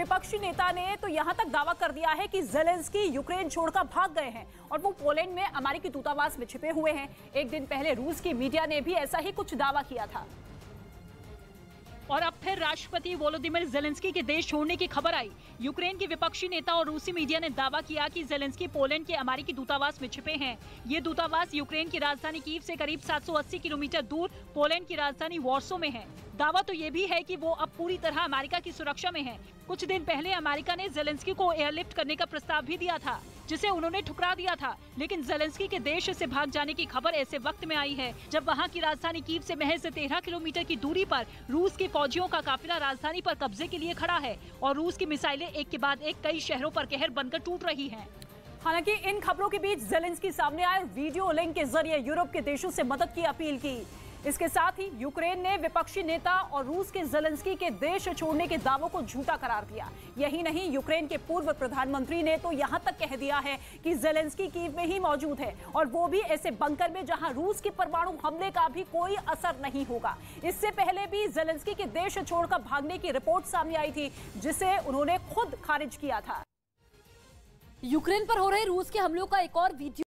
विपक्षी नेता ने तो यहां तक दावा कर दिया है कि ज़ेलेंस्की यूक्रेन छोड़कर भाग गए हैं और वो पोलैंड में अमेरिकी दूतावास में छिपे हुए हैं। एक दिन पहले रूस की मीडिया ने भी ऐसा ही कुछ दावा किया था। और अब फिर राष्ट्रपति वोलोदिमीर ज़ेलेंस्की के देश छोड़ने की खबर आई। यूक्रेन के विपक्षी नेता और रूसी मीडिया ने दावा किया कि ज़ेलेंस्की पोलैंड के अमेरिकी दूतावास में छिपे हैं। ये दूतावास यूक्रेन की राजधानी कीव से करीब 780 किलोमीटर दूर पोलैंड की राजधानी वॉर्सो में है। दावा तो ये भी है कि वो अब पूरी तरह अमेरिका की सुरक्षा में हैं। कुछ दिन पहले अमेरिका ने ज़ेलेंस्की को एयरलिफ्ट करने का प्रस्ताव भी दिया था, जिसे उन्होंने ठुकरा दिया था। लेकिन ज़ेलेंस्की के देश से भाग जाने की खबर ऐसे वक्त में आई है जब वहां की राजधानी कीव से महज 13 किलोमीटर की दूरी पर रूस के फौजियों का काफिला राजधानी पर कब्जे के लिए खड़ा है और रूस की मिसाइलें एक के बाद एक कई शहरों पर कहर बनकर टूट रही हैं। हालांकि इन खबरों के बीच ज़ेलेंस्की सामने आए, वीडियो लिंक के जरिए यूरोप के देशों से मदद की अपील की। इसके साथ ही यूक्रेन ने विपक्षी नेता और रूस के ज़ेलेंस्की के देश छोड़ने के दावों को झूठा करार दिया। यही नहीं, यूक्रेन के पूर्व प्रधानमंत्री ने तो यहां तक कह दिया है कि ज़ेलेंस्की कीव में ही मौजूद है और वो भी ऐसे बंकर में जहां रूस के परमाणु हमले का भी कोई असर नहीं होगा। इससे पहले भी ज़ेलेंस्की के देश छोड़कर भागने की रिपोर्ट सामने आई थी, जिसे उन्होंने खुद खारिज किया था। यूक्रेन पर हो रहे रूस के हमलों का एक और वीडियो